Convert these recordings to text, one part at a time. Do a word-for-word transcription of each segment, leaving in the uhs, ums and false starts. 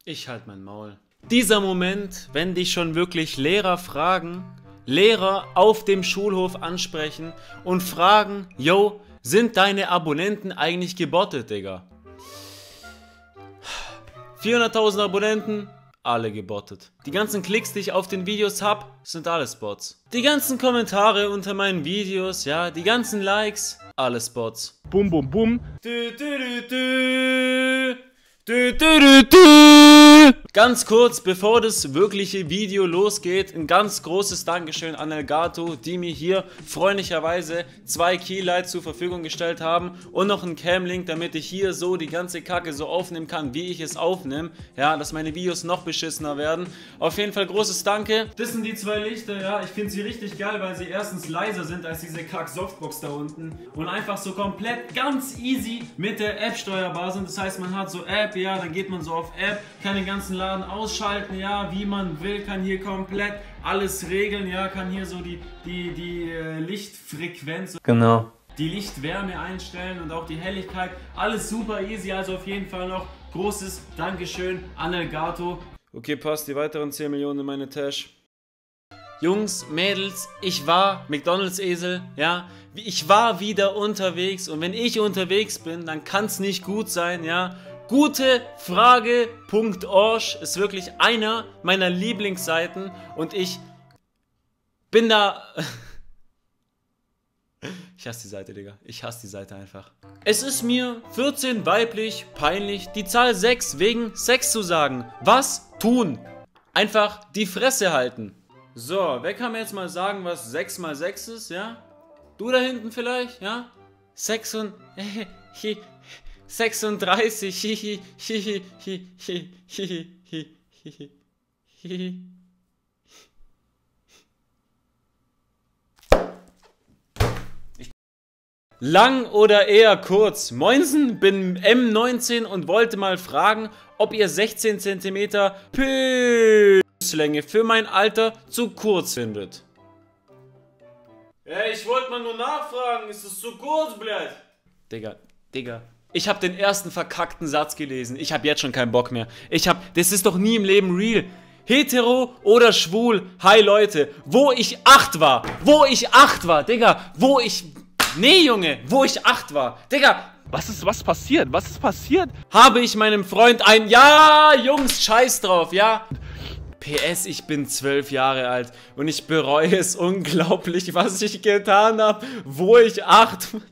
Ich halt mein Maul. Dieser Moment, wenn dich schon wirklich Lehrer fragen, Lehrer auf dem Schulhof ansprechen und fragen, yo, sind deine Abonnenten eigentlich gebottet, Digga? vierhunderttausend Abonnenten, alle gebottet. Die ganzen Klicks, die ich auf den Videos hab, sind alles Bots. Die ganzen Kommentare unter meinen Videos, ja, die ganzen Likes, alles Bots. Bum, bum, bum. Du, du, du, du. Du, du, du, du. Ganz kurz, bevor das wirkliche Video losgeht, ein ganz großes Dankeschön an Elgato, die mir hier freundlicherweise zwei Keylights zur Verfügung gestellt haben und noch einen Cam-Link, damit ich hier so die ganze Kacke so aufnehmen kann, wie ich es aufnehme. Ja, dass meine Videos noch beschissener werden. Auf jeden Fall großes Danke. Das sind die zwei Lichter, ja, ich finde sie richtig geil, weil sie erstens leiser sind als diese Kack-Softbox da unten und einfach so komplett ganz easy mit der App steuerbar sind. Das heißt, man hat so App, ja, dann geht man so auf App, kann den ganzen Laden ausschalten, ja, wie man will, kann hier komplett alles regeln, ja, kann hier so die, die, die äh, Lichtfrequenz, Genau. die Lichtwärme einstellen und auch die Helligkeit, alles super easy, also auf jeden Fall noch großes Dankeschön an Elgato. Okay, passt, die weiteren zehn Millionen in meine Tasche. Jungs, Mädels, ich war McDonalds-Esel, ja, ich war wieder unterwegs und wenn ich unterwegs bin, dann kann es nicht gut sein, ja. Gute Frage Punkt org ist wirklich einer meiner Lieblingsseiten und ich bin da... Ich hasse die Seite, Digga. Ich hasse die Seite einfach. Es ist mir vierzehn weiblich peinlich, die Zahl sechs wegen Sex zu sagen. Was tun? Einfach die Fresse halten. So, wer kann mir jetzt mal sagen, was sechs mal sechs ist, ja? Du da hinten vielleicht, ja? sechs und... sechsunddreißig, hihi, hihi, hihi, hihi, hihi, hihi. Lang oder eher kurz? Moinsen, bin M neunzehn und wollte mal fragen, ob ihr sechzehn Zentimeter Pilzlänge für mein Alter zu kurz findet. Ja, ich wollte mal nur nachfragen, ist es zu kurz, blöd? Digga, Digga. Ich habe den ersten verkackten Satz gelesen. Ich habe jetzt schon keinen Bock mehr. Ich habe, das ist doch nie im Leben real. Hetero oder schwul? Hi Leute, wo ich acht war, wo ich acht war, Digga, wo ich, nee Junge, wo ich acht war, Digga. Was ist, was passiert? Was ist passiert? Habe ich meinem Freund ein, ja Jungs, scheiß drauf, ja. P S, ich bin zwölf Jahre alt und ich bereue es unglaublich, was ich getan habe, wo ich acht war.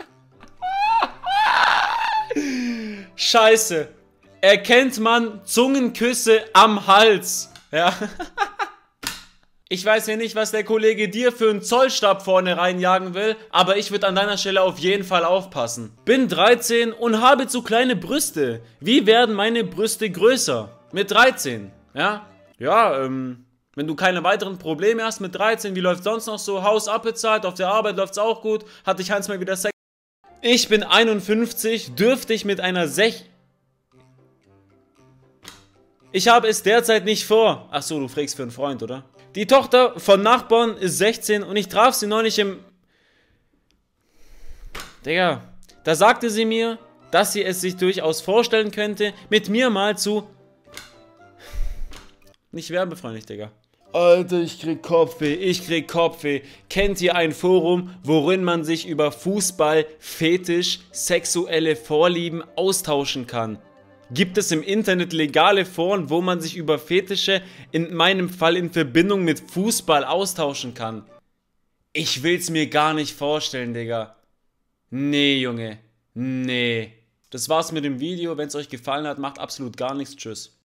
Scheiße. Erkennt man Zungenküsse am Hals. Ja. Ich weiß ja nicht, was der Kollege dir für einen Zollstab vorne reinjagen will, aber ich würde an deiner Stelle auf jeden Fall aufpassen. Bin dreizehn und habe zu kleine Brüste. Wie werden meine Brüste größer? Mit dreizehn, ja? Ja, ähm, wenn du keine weiteren Probleme hast mit dreizehn, wie läuft sonst noch so? Haus abbezahlt, auf der Arbeit läuft's auch gut, hatte ich Hans mal wieder Sex. Ich bin einundfünfzig, dürfte ich mit einer sech... Ich habe es derzeit nicht vor. Ach so, du fragst für einen Freund, oder? Die Tochter von Nachbarn ist sechzehn und ich traf sie neulich im... Digga, da sagte sie mir, dass sie es sich durchaus vorstellen könnte, mit mir mal zu... Nicht werbefreundlich, Digga. Alter, ich krieg Kopfweh, ich krieg Kopfweh. Kennt ihr ein Forum, worin man sich über Fußball, Fetisch, sexuelle Vorlieben austauschen kann? Gibt es im Internet legale Foren, wo man sich über Fetische, in meinem Fall in Verbindung mit Fußball, austauschen kann? Ich will's mir gar nicht vorstellen, Digga. Nee, Junge. Nee. Das war's mit dem Video. Wenn es euch gefallen hat, macht absolut gar nichts. Tschüss.